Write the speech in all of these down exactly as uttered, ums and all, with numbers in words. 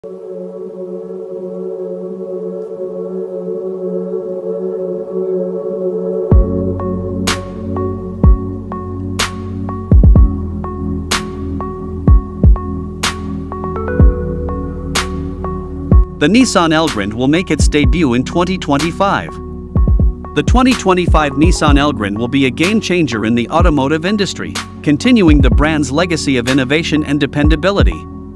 The Nissan Elgrand will make its debut in twenty twenty-five. The twenty twenty-five Nissan Elgrand will be a game-changer in the automotive industry, continuing the brand's legacy of innovation and dependability.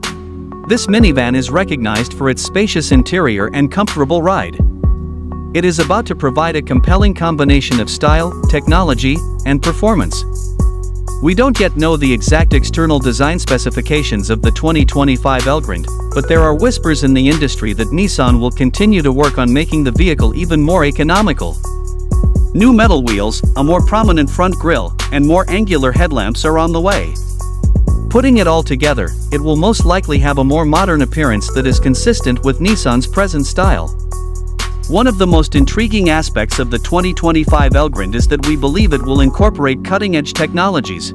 This minivan is recognized for its spacious interior and comfortable ride. It is about to provide a compelling combination of style, technology, and performance. We don't yet know the exact external design specifications of the twenty twenty-five Elgrand, but there are whispers in the industry that Nissan will continue to work on making the vehicle even more economical. New metal wheels, a more prominent front grille, and more angular headlamps are on the way. Putting it all together, it will most likely have a more modern appearance that is consistent with Nissan's present style. One of the most intriguing aspects of the twenty twenty-five Elgrand is that we believe it will incorporate cutting-edge technologies.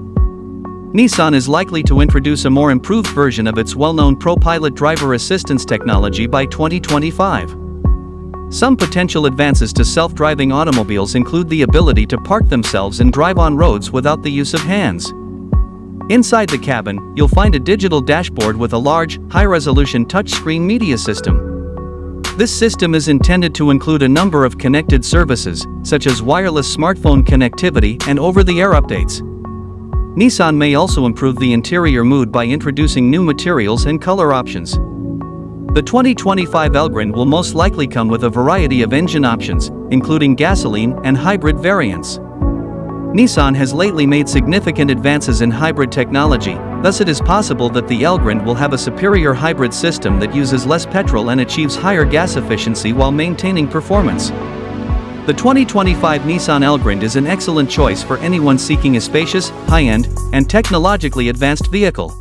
Nissan is likely to introduce a more improved version of its well-known ProPILOT driver assistance technology by twenty twenty-five. Some potential advances to self-driving automobiles include the ability to park themselves and drive on roads without the use of hands. Inside the cabin, you'll find a digital dashboard with a large, high-resolution touchscreen media system. This system is intended to include a number of connected services, such as wireless smartphone connectivity and over-the-air updates. Nissan may also improve the interior mood by introducing new materials and color options. The twenty twenty-five Elgrand will most likely come with a variety of engine options, including gasoline and hybrid variants. Nissan has lately made significant advances in hybrid technology, thus it is possible that the Elgrand will have a superior hybrid system that uses less petrol and achieves higher gas efficiency while maintaining performance. The twenty twenty-five Nissan Elgrand is an excellent choice for anyone seeking a spacious, high-end, and technologically advanced vehicle.